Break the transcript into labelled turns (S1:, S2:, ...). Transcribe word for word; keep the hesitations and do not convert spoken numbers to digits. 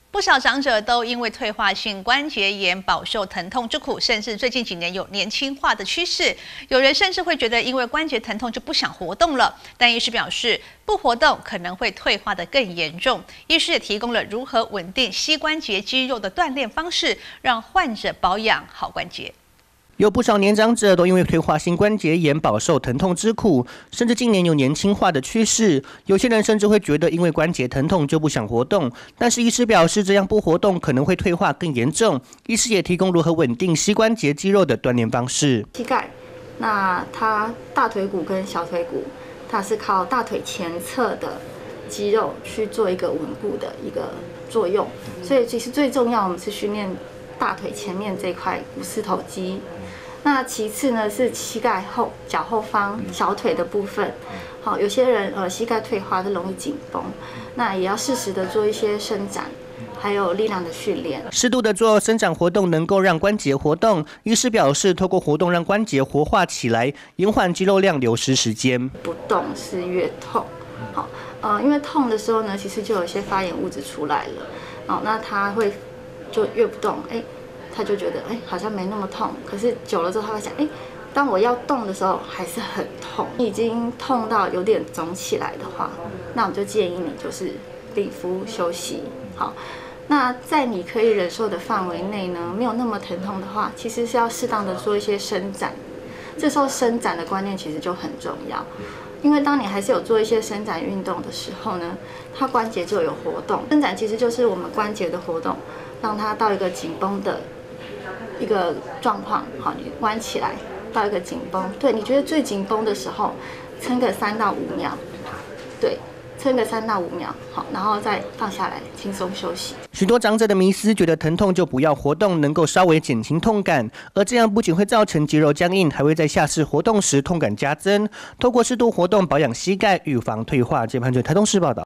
S1: 不少长者都因为退化性关节炎饱受疼痛之苦，甚至最近几年有年轻化的趋势。有人甚至会觉得，因为关节疼痛就不想活动了。但医师表示，不活动可能会退化得更严重。医师也提供了如何稳定膝关节肌肉的锻炼方式，让患者保养好关节。
S2: 有不少年长者都因为退化性关节炎饱受疼痛之苦，甚至近年有年轻化的趋势。有些人甚至会觉得，因为关节疼痛就不想活动。但是医师表示，这样不活动可能会退化更严重。医师也提供如何稳定膝关节肌肉的锻炼方式。
S3: 膝盖，那它大腿骨跟小腿骨，它是靠大腿前侧的肌肉去做一个稳固的一个作用。所以其实最重要，我们是训练大腿前面这块股四头肌。 那其次呢是膝盖后脚后方小腿的部分，好，有些人呃膝盖退化是容易紧绷，那也要适时的做一些伸展，还有力量的训练。
S2: 适度的做伸展活动能够让关节活动。医师表示，透过活动让关节活化起来，延缓肌肉量流失时间。
S3: 不动是越痛，好，呃，因为痛的时候呢，其实就有一些发炎物质出来了，好，那它会就越不动，哎。 他就觉得哎，好像没那么痛，可是久了之后，他会想，哎，当我要动的时候还是很痛。你已经痛到有点肿起来的话，那我就建议你就是理肤休息。好，那在你可以忍受的范围内呢，没有那么疼痛的话，其实是要适当的做一些伸展。这时候伸展的观念其实就很重要，因为当你还是有做一些伸展运动的时候呢，它关节就有活动。伸展其实就是我们关节的活动，让它到一个紧绷的 一个状况，好，你弯起来到一个紧绷，对，你觉得最紧绷的时候，撑个三到五秒，对，撑个三到五秒，好，然后再放下来，轻松休息。
S2: 许多长者的迷思，觉得疼痛就不要活动，能够稍微减轻痛感，而这样不仅会造成肌肉僵硬，还会在下次活动时痛感加增。透过适度活动保养膝盖，预防退化。这盘据台东市报道。